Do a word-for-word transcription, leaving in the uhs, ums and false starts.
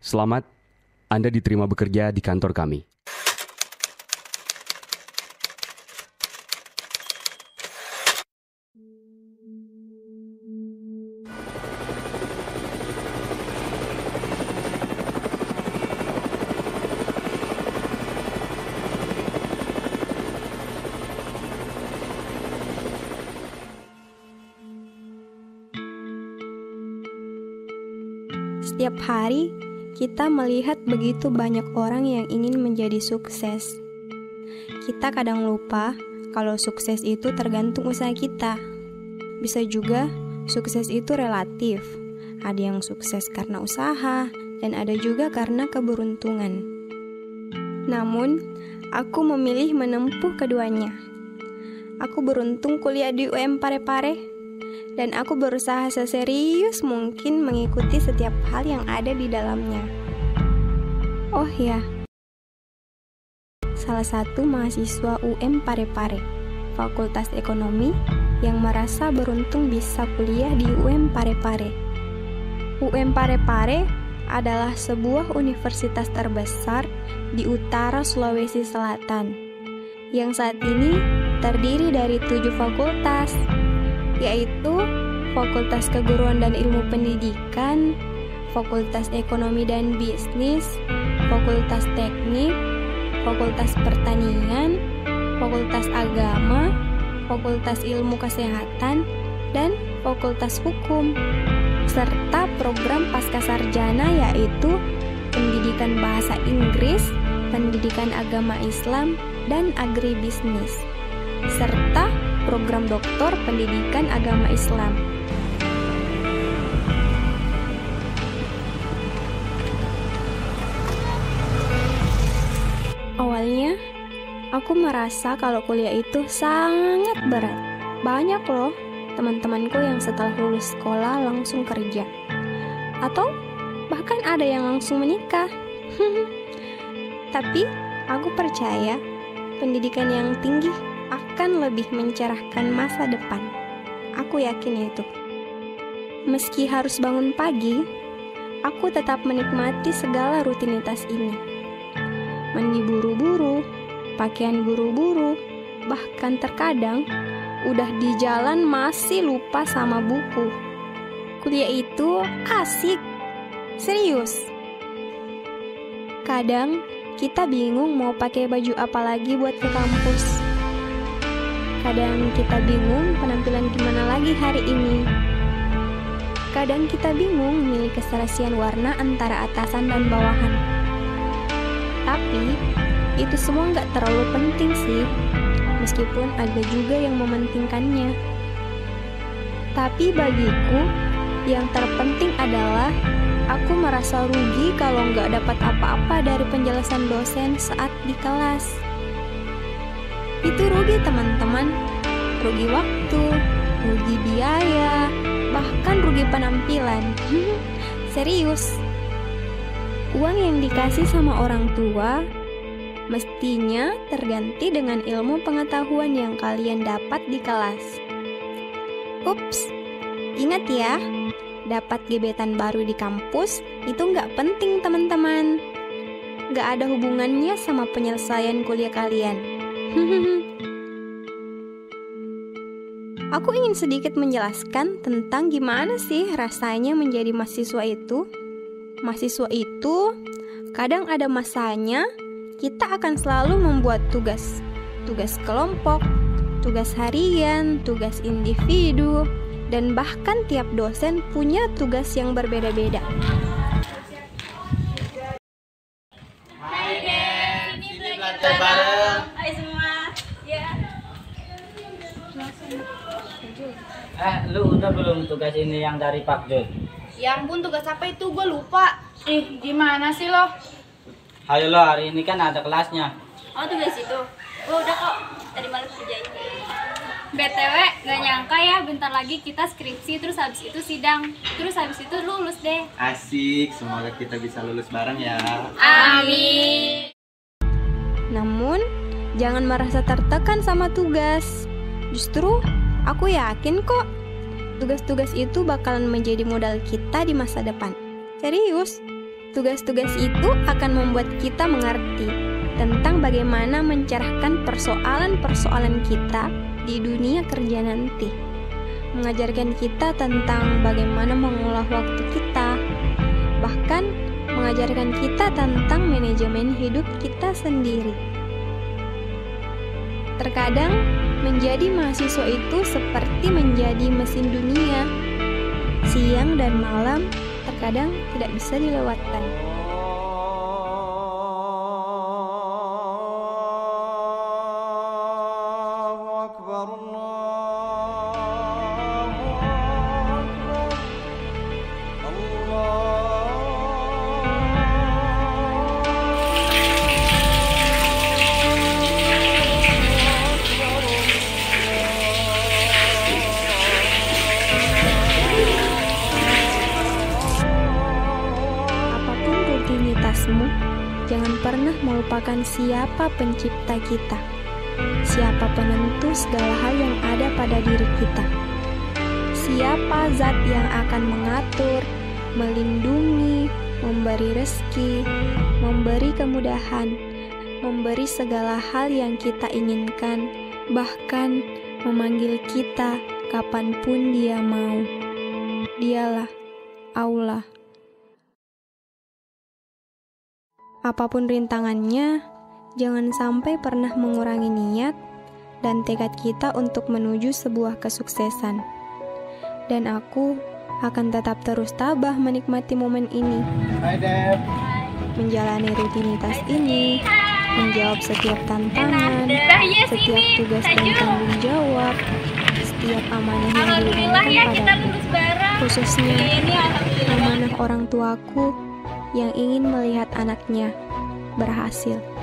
Selamat, Anda diterima bekerja di kantor kami. Setiap hari, kita melihat begitu banyak orang yang ingin menjadi sukses. Kita kadang lupa kalau sukses itu tergantung usaha kita. Bisa juga sukses itu relatif. Ada yang sukses karena usaha, dan ada juga karena keberuntungan. Namun, aku memilih menempuh keduanya. Aku beruntung kuliah di U M Parepare. Dan aku berusaha seserius mungkin mengikuti setiap hal yang ada di dalamnya. Oh ya, salah satu mahasiswa U M Parepare, Fakultas Ekonomi, yang merasa beruntung bisa kuliah di U M Parepare. U M Parepare adalah sebuah universitas terbesar di utara Sulawesi Selatan, yang saat ini terdiri dari tujuh fakultas, yaitu Fakultas Keguruan dan Ilmu Pendidikan, Fakultas Ekonomi dan Bisnis, Fakultas Teknik, Fakultas Pertanian, Fakultas Agama, Fakultas Ilmu Kesehatan, dan Fakultas Hukum, serta program Pascasarjana yaitu Pendidikan Bahasa Inggris, Pendidikan Agama Islam, dan Agribisnis, serta program Doktor Pendidikan Agama Islam. Awalnya, aku merasa kalau kuliah itu sangat berat. Banyak loh teman-temanku yang setelah lulus sekolah langsung kerja. Atau bahkan ada yang langsung menikah. Tapi aku percaya pendidikan yang tinggi akan lebih mencerahkan masa depan. Aku yakin itu. Meski harus bangun pagi, aku tetap menikmati segala rutinitas ini. Mandi buru-buru, pakaian buru-buru, bahkan terkadang udah di jalan masih lupa sama buku. Kuliah itu asik, serius. Kadang kita bingung mau pakai baju apa lagi buat ke kampus. Kadang kita bingung penampilan gimana lagi hari ini. Kadang kita bingung milih keserasian warna antara atasan dan bawahan. Tapi, itu semua nggak terlalu penting sih, meskipun ada juga yang mementingkannya. Tapi bagiku, yang terpenting adalah aku merasa rugi kalau nggak dapat apa-apa dari penjelasan dosen saat di kelas. Itu rugi teman-teman, rugi waktu, rugi biaya, bahkan rugi penampilan. Hmm, serius. Uang yang dikasih sama orang tua mestinya terganti dengan ilmu pengetahuan yang kalian dapat di kelas. Ups, ingat ya, dapat gebetan baru di kampus itu nggak penting teman-teman. Nggak ada hubungannya sama penyelesaian kuliah kalian. Aku ingin sedikit menjelaskan tentang gimana sih rasanya menjadi mahasiswa itu. Mahasiswa itu kadang ada masanya kita akan selalu membuat tugas. Tugas kelompok, tugas harian, tugas individu, dan bahkan tiap dosen punya tugas yang berbeda-beda. Hai guys, ini belajar bareng. Hai semua. Ya. Eh, lu udah belum tugas ini yang dari Pak Jun? Ya ampun, tugas apa itu? Gue lupa. Ih, gimana sih lo? Ayo lo, hari ini kan ada kelasnya. Oh, tugas itu? Gue udah kok, tadi malam kerjain. B T W, gak nyangka ya, bentar lagi kita skripsi, terus habis itu sidang. Terus habis itu lulus deh. Asik, semoga kita bisa lulus bareng ya. Amin. Namun, jangan merasa tertekan sama tugas. Justru, aku yakin kok, tugas-tugas itu bakalan menjadi modal kita di masa depan. Serius, Tugas-tugas itu akan membuat kita mengerti tentang bagaimana mencerahkan persoalan-persoalan kita di dunia kerja nanti. Mengajarkan kita tentang bagaimana mengolah waktu kita, bahkan mengajarkan kita tentang manajemen hidup kita sendiri. Terkadang menjadi mahasiswa itu seperti menjadi mesin dunia. Siang dan malam terkadang tidak bisa dilewatkan. Jangan pernah melupakan siapa pencipta kita, siapa penentu segala hal yang ada pada diri kita, siapa zat yang akan mengatur, melindungi, memberi rezeki, memberi kemudahan, memberi segala hal yang kita inginkan, bahkan memanggil kita kapanpun Dia mau. Dialah Allah. Apapun rintangannya, jangan sampai pernah mengurangi niat dan tekad kita untuk menuju sebuah kesuksesan. Dan aku akan tetap terus tabah menikmati momen ini. Hai Dep. Menjalani rutinitas ini, menjawab setiap tantangan, setiap tugas dan tanggung jawab, setiap amanah yang Alhamdulillah ya diberikan kita padaku. lulus bareng. Khususnya Ini alhamdulillah. amanah orang tuaku yang ingin melihat anaknya berhasil.